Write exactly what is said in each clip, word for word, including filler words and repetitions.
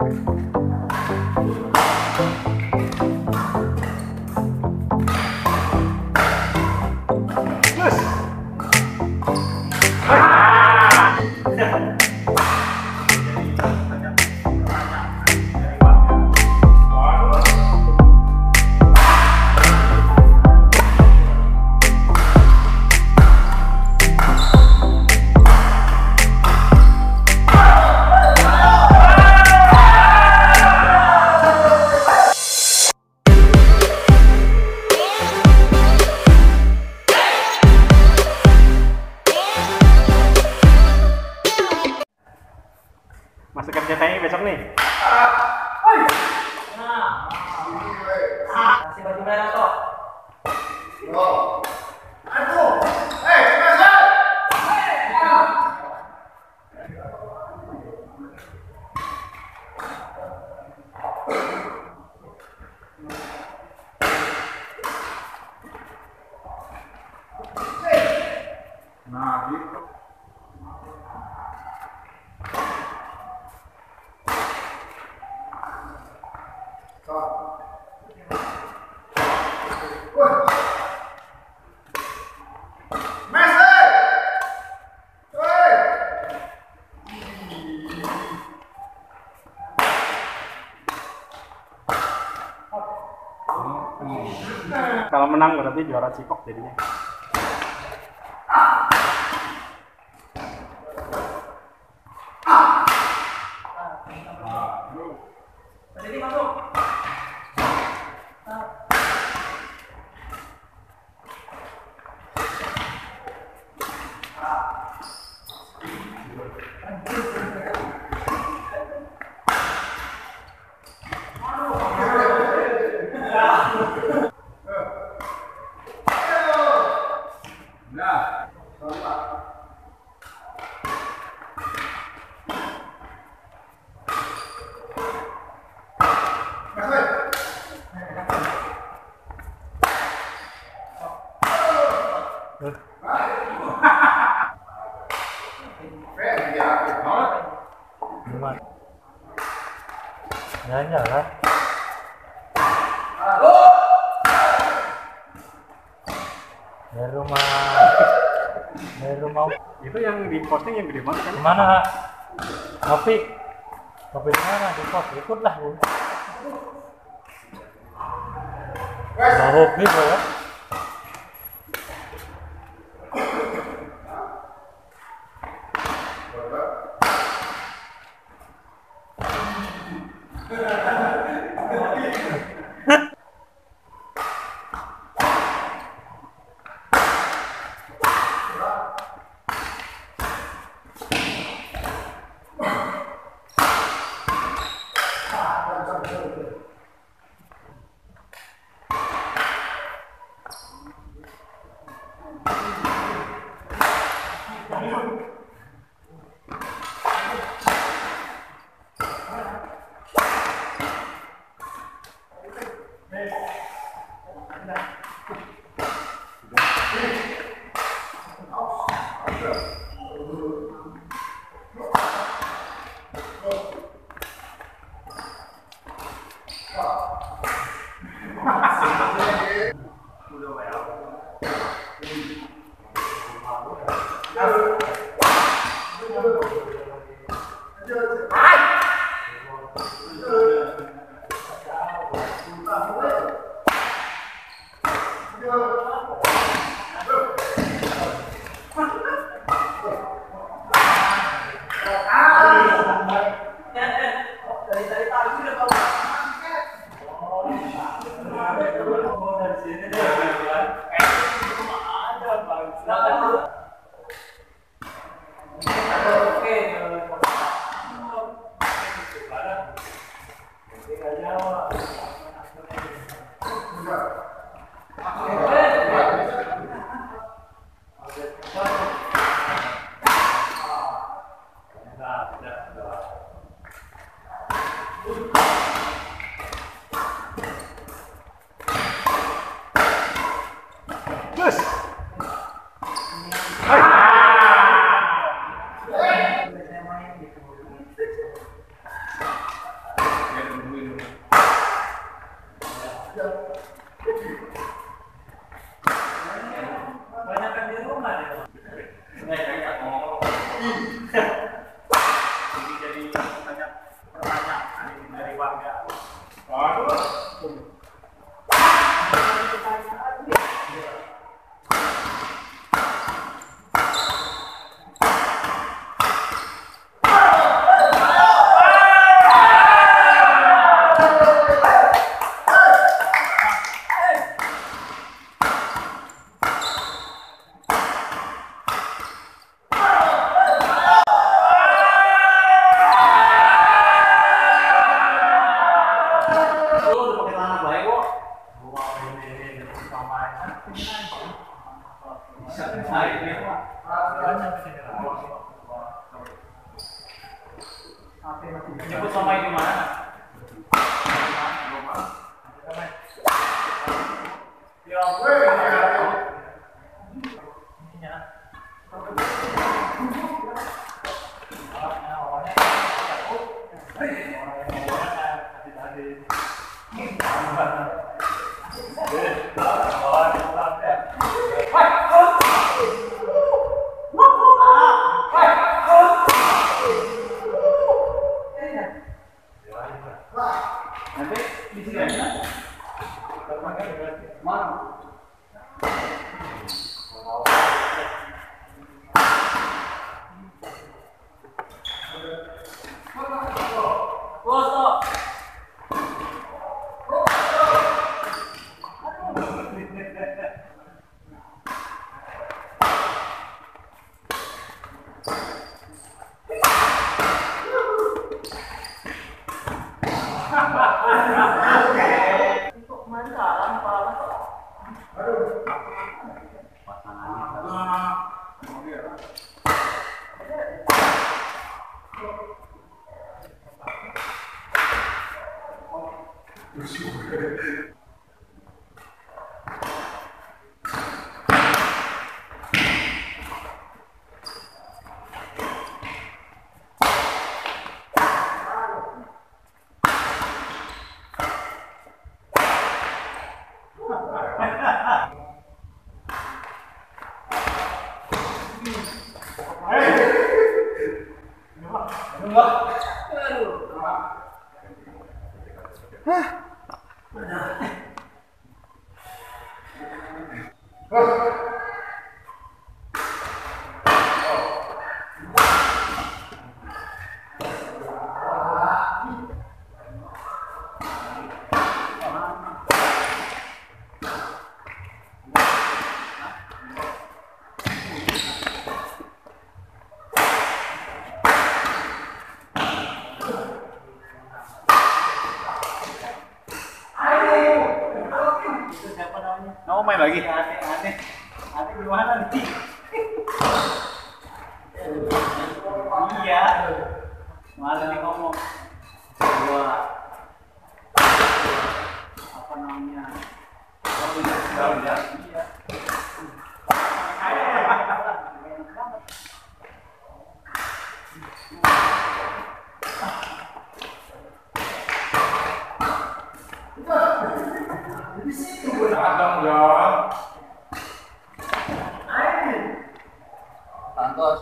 Masuk kerja tanya besok nih. Kasih baju merah kok. Nah, gitu. Kalau menang berarti juara Cikok jadinya. Jadi masuk. Gimana? Nyanyi lah. Dari rumah, dari rumah. Itu yang di posting yang gede banget kan? Gimana? Kopi, kopi di mana? Di pos, ikutlah bu. Gak hobi ya. Jemput Somai di mana? Ya, nanti di sini aja. Mana? Mau main lagi? Aneh, aneh, aneh gimana nih? Iya, malah nih ngomong. Gua apa namanya? Oh, iya. Iya. Datang dong. Santos.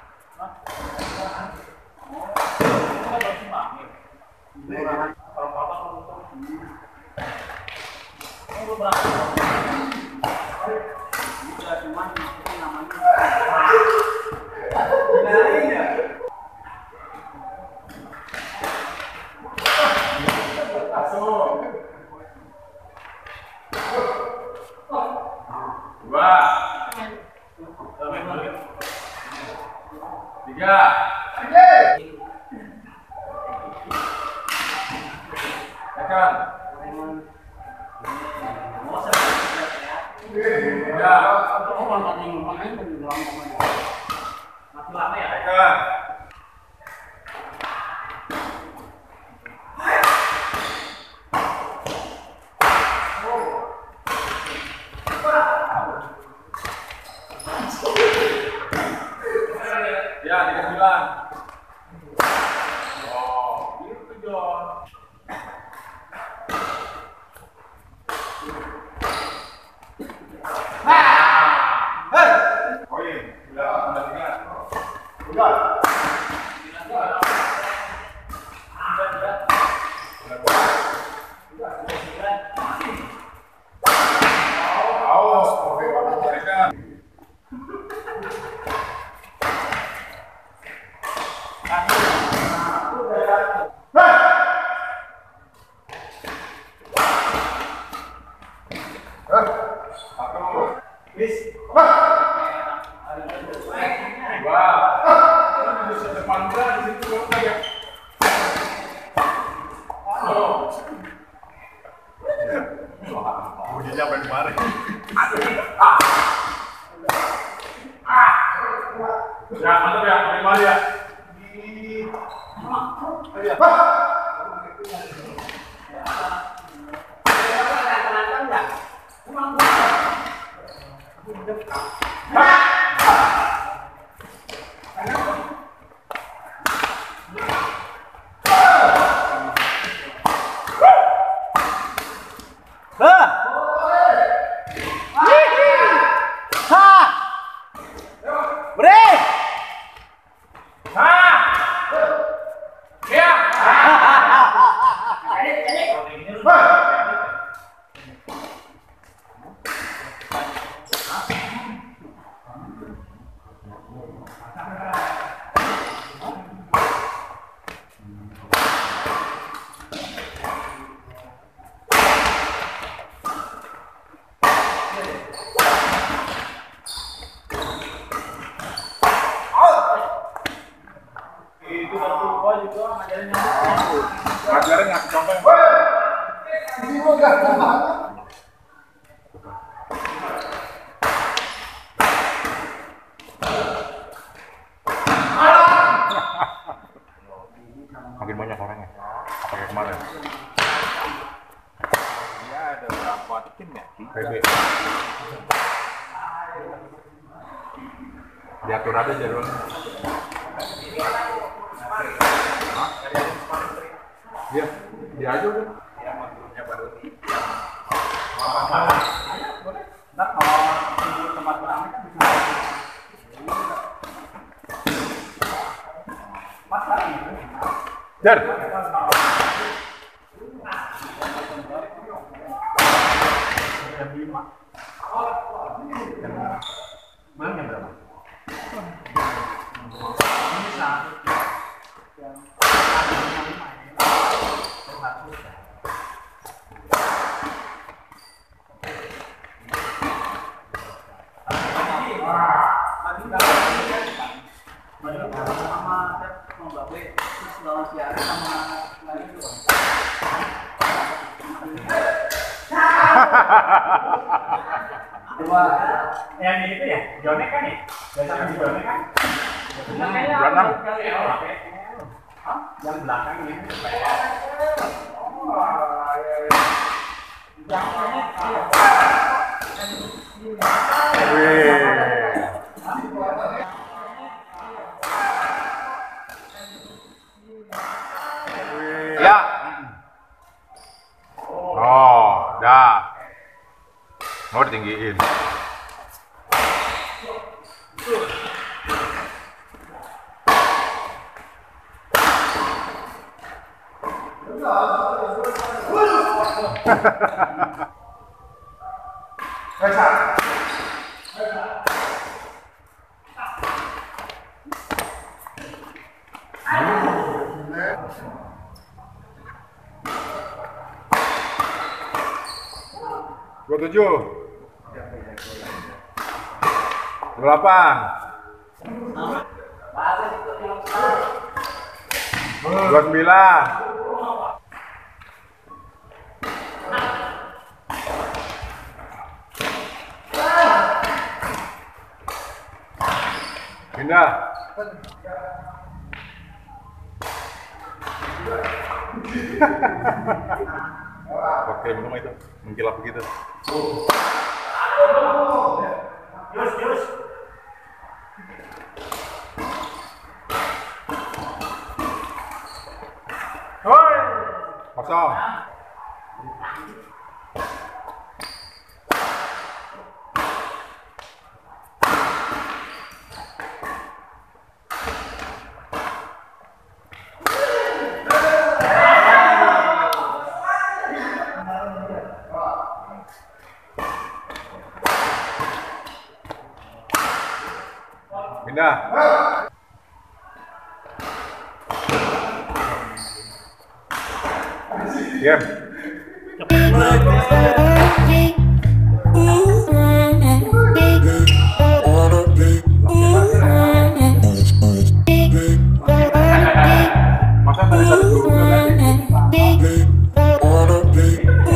Kalau Oh, berapa? Udah cuman itu namanya. Lain ya. Dua, tiga, tekan, tiga, tekan, ya tiga sembilan. Oh, gitu John. Poin, udah tiga. Awas, oke, tekan. Satu, dua, bisa depan berat di situ ya. Bunyinya sampai kemarin. Ya, mantap ya, kembali ya. Ajarin nggak contoh. Ini mau gak makin banyak orangnya. Apa kayak kemarin? Ya ada berapa tim ya? P B. Diatur aja jadwalnya. Iya, dia aja udah. Iya, maksudnya baru di. Nah, kalau di tempat ramai kan bisa. Mas hari ini. Dar. Mana berapa? Ini satu. Dua yang itu ya, Jonek kan ya? Biasa di Jonek kan? Belakang. Yang belakang ini. Ya. Oh, dah. Mau ditinggiin. Dua tujuh, delapan, dua sembilan, pindah. Oke, minum itu mengkilap begitu. Jus, jus. Hoi, kosong. Pindah. Diam. Masa tadi satu dulu tadi?